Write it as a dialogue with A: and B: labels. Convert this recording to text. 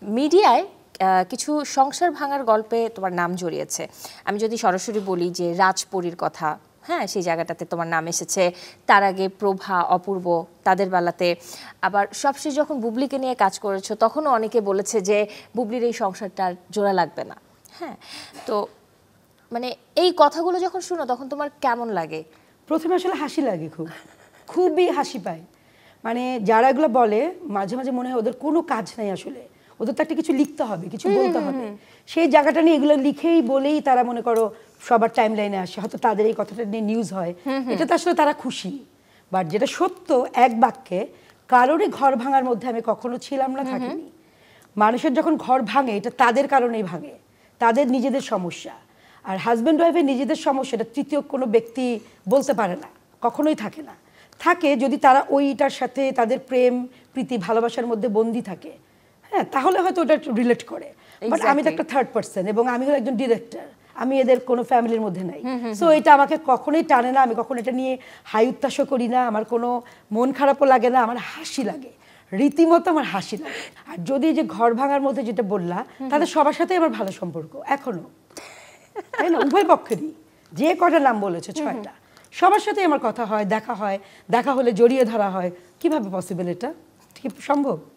A: মিডিয়ায় কিছু সংসার ভাঙার গল্পে তোমার নাম জড়িয়েছে। আমি যদি সরাসরি বলি যে রাজপরীর কথা, হ্যাঁ, সেই জায়গাটাতে তোমার নাম এসেছে। তার আগে প্রভা, অপূর্ব, তাদের বেলাতে। আবার সবশেষ যখন বুবলিকে নিয়ে কাজ করেছো তখনও অনেকে বলেছে যে বুবলির এই সংসারটার জোড়া লাগবে না। হ্যাঁ, তো মানে এই কথাগুলো যখন শুনো তখন তোমার কেমন লাগে?
B: প্রথমে আসলে হাসি লাগে, খুবই হাসি পায়। মানে যারা এগুলো বলে মাঝে মাঝে মনে হয় ওদের কোনো কাজ নাই, আসলে ওদের তো একটা কিছু লিখতে হবে, কিছু বলতে হবে। সেই জায়গাটা নিয়ে এগুলো লিখেই বলেই তারা মনে করো সবার টাইম লাইনে আসে, হয়তো তাদের এই কথাটা নিয়ে নিউজ হয়, এটা তো আসলে তারা খুশি। বাট যেটা সত্য, এক বাক্যে, কারোরই ঘর ভাঙার মধ্যে আমি কখনো ছিলাম না, থাকিনি। মানুষের যখন ঘর ভাঙে এটা তাদের কারণেই ভাঙে, তাদের নিজেদের সমস্যা। আর হাজব্যান্ড ওয়াইফের নিজেদের সমস্যা এটা তৃতীয় কোনো ব্যক্তি বলতে পারে না, কখনোই থাকে না। থাকে যদি তারা ওইটার সাথে তাদের প্রেম প্রীতি ভালোবাসার মধ্যে বন্দী থাকে, হ্যাঁ, তাহলে হয়তো ওটা রিলেট করে। বাট আমি তো একটা থার্ড পার্সন এবং আমি হলো একজন ডিরেক্টর, আমি এদের কোনো ফ্যামিলির মধ্যে নাই। সো এটা আমাকে কখনোই টানে না, আমি কখনো এটা নিয়ে হাই উত্তাসও করি না, আমার কোনো মন খারাপও লাগে না, আমার হাসি লাগে, রীতিমতো আমার হাসি লাগে। আর যদি যে ঘর ভাঙার মধ্যে যেটা বললা, তাদের সবার সাথেই আমার ভালো সম্পর্ক এখনো, তাই না? উভয় পক্ষেরই যে কটা নাম বলেছে, 6টা, সবার সাথেই আমার কথা হয়, দেখা হলে জড়িয়ে ধরা হয়। কিভাবে পসিবল? এটা কি সম্ভব?